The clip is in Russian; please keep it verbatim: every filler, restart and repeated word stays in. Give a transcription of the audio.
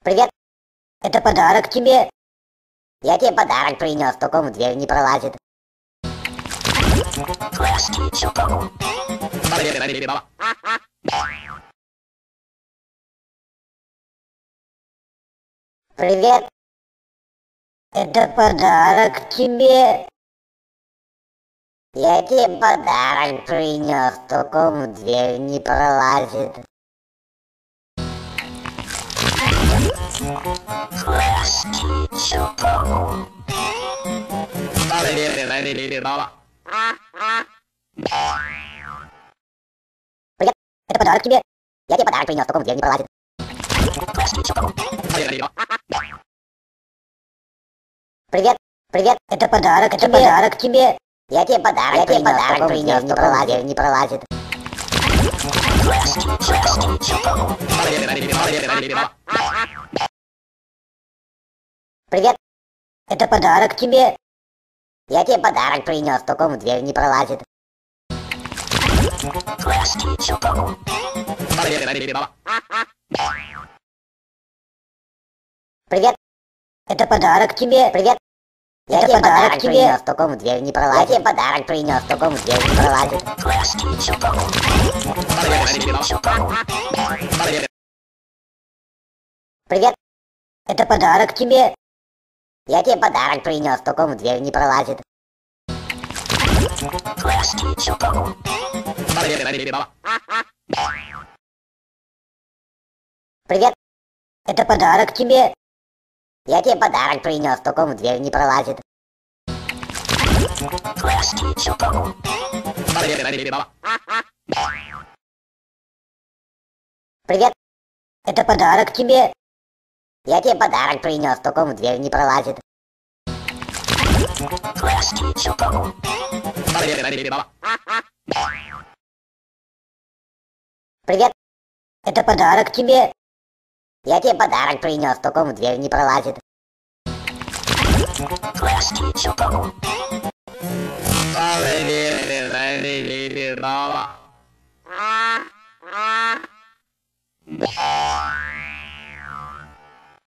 Привет, это подарок тебе. Я тебе подарок принес, только он в дверь не пролазит. Привет, это подарок тебе. Я тебе подарок принес, только он в дверь не пролазит. Привет, это подарок тебе. Я тебе подарок принес, только он в дверь не пролазит. Привет, привет, это подарок, это подарок тебе. Я тебе подарок, я тебе подарок принес, только он в дверь не пролазит. Привет, это подарок тебе. Я тебе подарок принес, только он в дверь не пролазит. Привет, это подарок тебе. Привет, я тебе подарок принес, только он в дверь не пролазит. Я тебе подарок принес, только он в дверь не пролазит. Привет, это подарок тебе. Я тебе подарок принес, только он в дверь не пролазит. Привет, это подарок тебе. Я тебе подарок принес, только он в дверь не пролазит. Привет, это подарок тебе. Я тебе подарок принес, только он в дверь не пролазит. Привет, это подарок тебе. Я тебе подарок принес, только он в дверь не пролазит. Привет,